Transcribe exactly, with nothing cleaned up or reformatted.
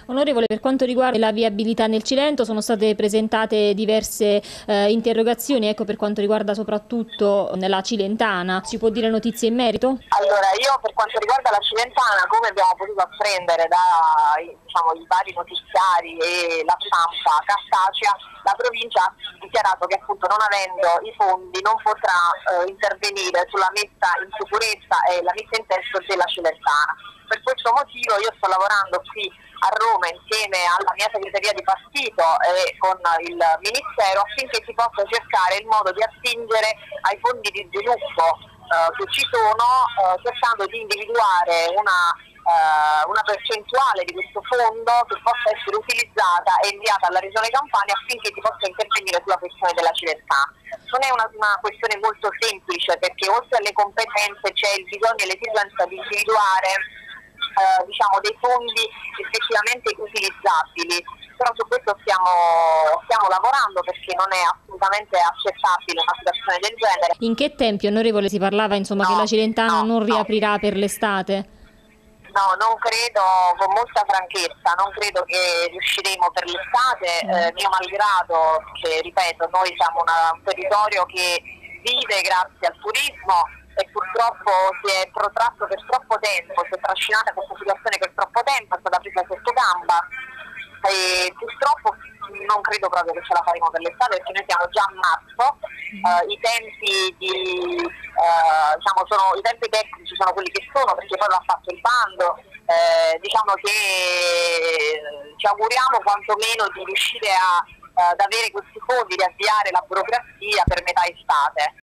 Onorevole, per quanto riguarda la viabilità nel Cilento sono state presentate diverse eh, interrogazioni, ecco, per quanto riguarda soprattutto la Cilentana. Ci può dire notizie in merito? Allora, io per quanto riguarda la Cilentana, come abbiamo potuto apprendere da diciamo, i vari notiziari e la stampa cartacea, la provincia ha dichiarato che appunto non avendo i fondi non potrà eh, intervenire sulla messa in sicurezza e la messa in testo della Cilentana. Per questo motivo io sto lavorando qui a Roma insieme alla mia segreteria di partito e con il Ministero affinché si possa cercare il modo di attingere ai fondi di sviluppo eh, che ci sono, eh, cercando di individuare una, eh, una percentuale di questo fondo che possa essere utilizzata e inviata alla Regione Campania affinché si possa intervenire sulla questione della Cilentana. Non è una, una questione molto semplice, perché oltre alle competenze c'è il bisogno e l'esigenza di individuare Eh, diciamo dei fondi effettivamente utilizzabili, però su questo stiamo, stiamo lavorando, perché non è assolutamente accettabile una situazione del genere. In che tempi, onorevole, si parlava insomma No, che la Cilentana no, non no. riaprirà per l'estate? No, non credo, con molta franchezza, non credo che riusciremo per l'estate, eh, mio malgrado, che ripeto, noi siamo una, un territorio che vive grazie al turismo e purtroppo si è protratto per troppo tempo, si è trascinata questa situazione per troppo tempo, è stata presa sotto gamba e purtroppo non credo proprio che ce la faremo per l'estate, perché noi siamo già a marzo, uh, i tempi di uh, diciamo sono i tempi tecnici sono quelli che sono, perché poi l'ha fatto il bando, eh, diciamo che ci auguriamo quantomeno di riuscire a, ad avere questi fondi, di avviare la burocrazia per metà estate.